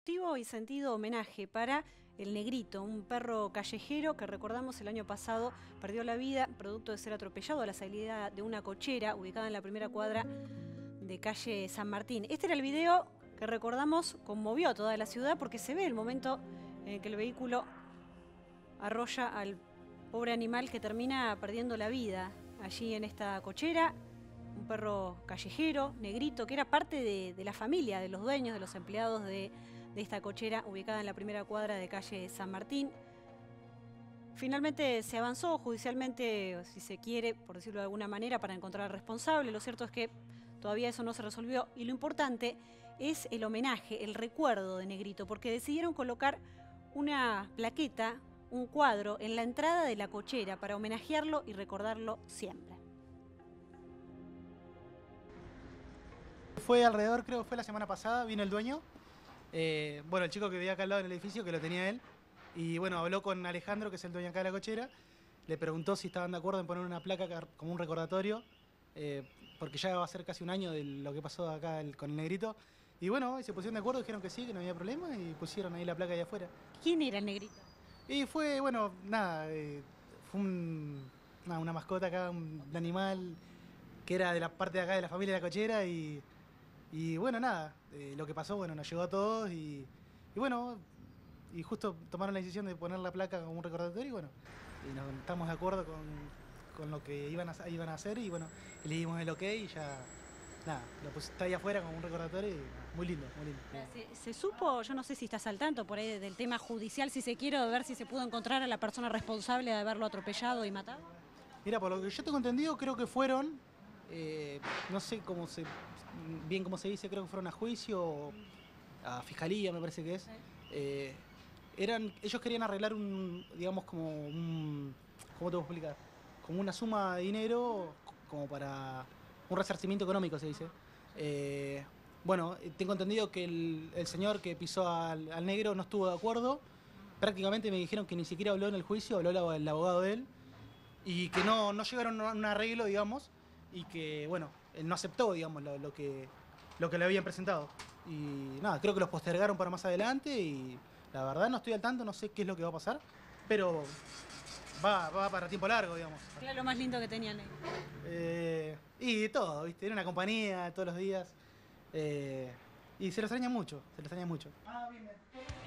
emotivo y sentido homenaje para el Negrito, un perro callejero que recordamos el año pasado perdió la vida producto de ser atropellado a la salida de una cochera ubicada en la primera cuadra de calle San Martín. Este era el video que recordamos conmovió a toda la ciudad porque se ve el momento en el que el vehículo arrolla al pobre animal que termina perdiendo la vida allí en esta cochera. Un perro callejero, Negrito, que era parte de la familia, de los dueños, de los empleados de esta cochera ubicada en la primera cuadra de calle San Martín. Finalmente se avanzó judicialmente, si se quiere, por decirlo de alguna manera, para encontrar al responsable. Lo cierto es que todavía eso no se resolvió y lo importante es el homenaje, el recuerdo de Negrito, porque decidieron colocar una plaqueta, un cuadro en la entrada de la cochera para homenajearlo y recordarlo siempre. Fue alrededor, creo que fue la semana pasada, vino el dueño. Bueno, el chico que vivía acá al lado en el edificio, que lo tenía él. Y bueno, habló con Alejandro, que es el dueño acá de la cochera. Le preguntó si estaban de acuerdo en poner una placa como un recordatorio. Porque ya va a ser casi un año de lo que pasó acá con el Negrito. Y bueno, se pusieron de acuerdo, dijeron que sí, que no había problema. Y pusieron ahí la placa allá afuera. ¿Quién era el Negrito? Y fue, bueno, nada, fue una mascota acá, un animal que era de la parte de acá de la familia de la cochera. Y bueno, nada, lo que pasó, bueno, nos llegó a todos y bueno, y justo tomaron la decisión de poner la placa como un recordatorio y bueno, y nos estamos de acuerdo con lo que iban a hacer y bueno, y le dimos el ok y ya, nada, está ahí afuera como un recordatorio y muy lindo, muy lindo. ¿Se supo, yo no sé si estás al tanto por ahí del tema judicial, si se quiere, de ver si se pudo encontrar a la persona responsable de haberlo atropellado y matado? Mira, por lo que yo tengo entendido, creo que fueron, no sé bien cómo se dice, creo que fueron a juicio o a fiscalía, me parece que es. Ellos querían arreglar digamos ¿cómo te puedo explicar? Como una suma de dinero, como para un resarcimiento económico, se dice. Bueno, tengo entendido que el señor que pisó al negro no estuvo de acuerdo. Prácticamente me dijeron que ni siquiera habló en el juicio, habló el abogado de él. Y que no llegaron a un arreglo, digamos, y que, bueno, él no aceptó, digamos, lo que le habían presentado. Y nada, creo que los postergaron para más adelante y la verdad no estoy al tanto, no sé qué es lo que va a pasar, pero va para tiempo largo, digamos. ¿Qué era lo más lindo que tenían ahí? Y de todo, ¿viste? Era una compañía todos los días. Y se los extraña mucho, se los extraña mucho.